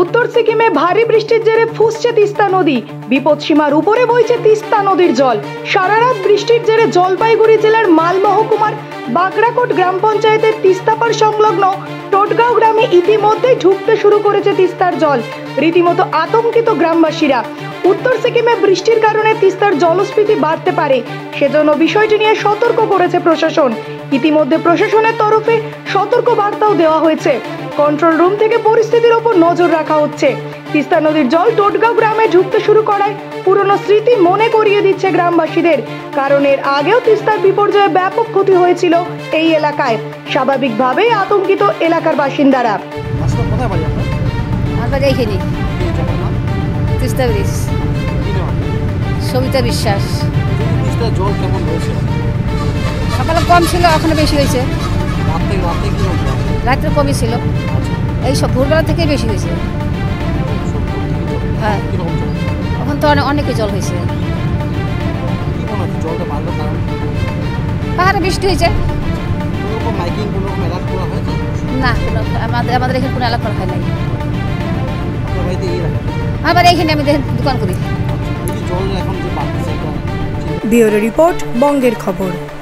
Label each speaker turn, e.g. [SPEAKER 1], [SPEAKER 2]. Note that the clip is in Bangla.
[SPEAKER 1] উত্তর সিকিমে ভারী বৃষ্টির জেরে ফুসছে তিস্তা নদী। বিপদসীমার উপরে বইছে তিস্তা নদীর জল। সারা রাত বৃষ্টির জেরে জলপাইগুড়ি জেলার মাল মহকুমার বাগড়াকোট গ্রাম পঞ্চায়েতের তিস্তাপাড় সংলগ্ন টোটগাঁও গ্রামে ইতিমধ্যেই ঢুকতে শুরু করেছে তিস্তার জল। রীতিমতো আতঙ্কিত গ্রামবাসীরা। উত্তর সিকিমে বৃষ্টির কারণে তিস্তার জলস্ফীতি বাড়তে পারে, সেজন্য বিষয়টি নিয়ে সতর্ক করেছে প্রশাসন। ইতিমধ্যে প্রশাসনের তরফে সতর্ক বার্তাও দেওয়া হয়েছে। কন্ট্রোল রুম থেকে পরিস্থিতির উপর নজর রাখা হচ্ছে। তিস্তা নদীর জল টোটগাঁও গ্রামে ঢুকতে শুরু করায় পুরনো স্মৃতি মনে করিয়ে দিচ্ছে গ্রামবাসীদের। কারণ এর আগেও তিস্তার বিপর্যয়ে ব্যাপক ক্ষতি হয়েছিল এই এলাকায়। স্বাভাবিকভাবেই আতঙ্কিত এলাকার বাসিন্দারা।
[SPEAKER 2] তিস্তা ব্রিজ। সবিতা বিশ্বাস।
[SPEAKER 3] জল কেমন হয়েছে?
[SPEAKER 2] সকালে কম ছিল, এখনো বেশি হয়েছে। রাত্রে কমই ছিল, এই সব ভোরবেলা থেকেই বেশি হয়েছে। হ্যাঁ, এখন তো অনেকে জল হয়েছে। পাহাড়ে বৃষ্টি হয়েছে। না, আমাদের এখানে কোনো এলাকা হয় নাই। আবার এইখানে আমি দোকান করি।
[SPEAKER 1] ব্যুরো রিপোর্ট, বঙ্গের খবর।